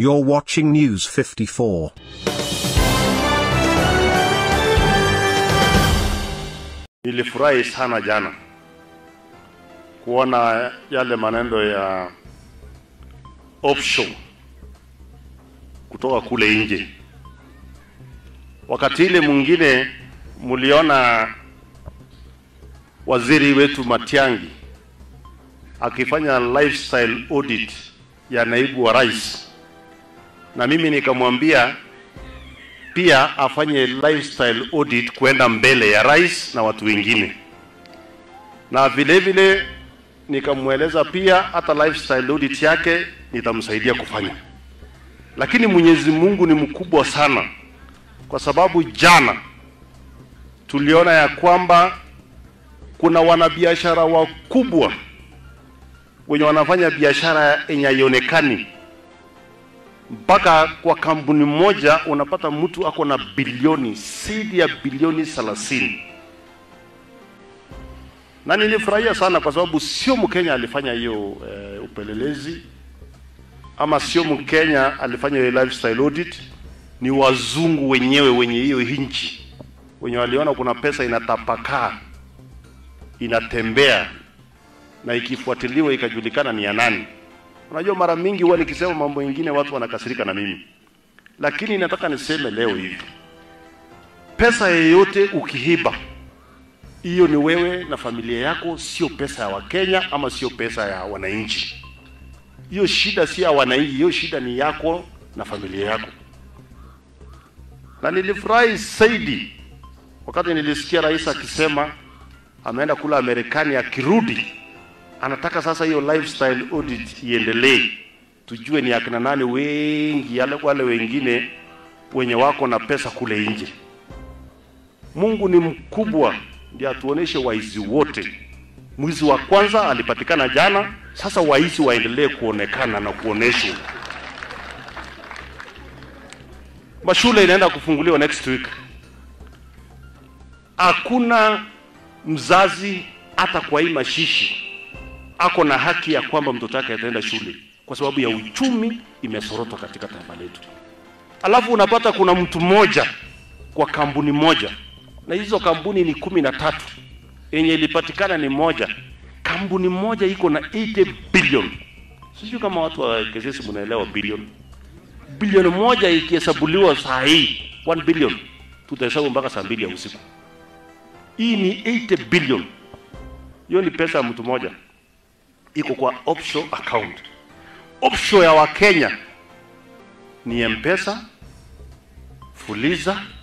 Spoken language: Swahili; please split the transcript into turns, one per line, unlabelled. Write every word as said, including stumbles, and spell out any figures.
You're watching News fifty-four.
Nilifurahi sana jana kuona yale maneno ya offshore kutoka kule nje. Wakati ile mwingine muliona waziri wetu Matiang'i akifanya lifestyle audit ya naibu wa rais, na mimi nikamwambia pia afanye lifestyle audit kwenda mbele ya rais na watu wengine, na vile vile nikamweleza pia hata lifestyle audit yake nitamsaidia kufanya. Lakini Mwenyezi Mungu ni mkubwa sana, kwa sababu jana tuliona ya kwamba kuna wanabiashara wakubwa wenye wanafanya biashara yenye haionekani. Mpaka kwa kampuni moja unapata mtu ako na bilioni, zaidi ya bilioni thelathini. Na nilifurahia sana kwa sababu sio Mkenya alifanya hiyo e, upelelezi, ama sio Mkenya alifanya hiyo lifestyle audit, ni wazungu wenyewe wenye hiyo nchi, wenye waliona kuna pesa inatapakaa, inatembea, na ikifuatiliwa ikajulikana ni ya nani. Unajua mara mingi huwa nikisema mambo mengine watu wanakasirika na mimi, lakini nataka niseme leo hivi, pesa yoyote ukihiba, hiyo ni wewe na familia yako, sio pesa ya Wakenya ama sio pesa ya wananchi. Hiyo shida si ya wananchi, hiyo shida ni yako na familia yako. Na nilifurahi zaidi wakati nilisikia rais akisema ameenda kula Amerikani, akirudi anataka sasa hiyo lifestyle audit iendelee, tujue ni akina nani wengi yale wale wengine wenye wako na pesa kule nje. Mungu ni mkubwa, ndiye atuoneshe waizi wote. Mwizi wa kwanza alipatikana jana, sasa waizi waendelee kuonekana na kuoneshwa. Mashule inaenda kufunguliwa next week. Hakuna mzazi hata kwa hii mashishi ako na haki ya kwamba mtoto wake ataenda shule, kwa sababu ya uchumi imesorota katika taifa letu. Alafu unapata kuna mtu mmoja kwa kampuni moja, na hizo kampuni ni kumi na tatu, yenye ilipatikana ni moja. Kampuni moja iko na eighty billion. Sijui kama watu wa kesesi mnaelewa billion. Bilioni moja ikihesabuliwa saa hii one billion, tutahesabu mpaka saa mbili ya usiku. Hii ni eighty billion. Hiyo ni pesa ya mtu moja, iko kwa offshore account. Offshore ya Wakenya ni M-Pesa, Fuliza,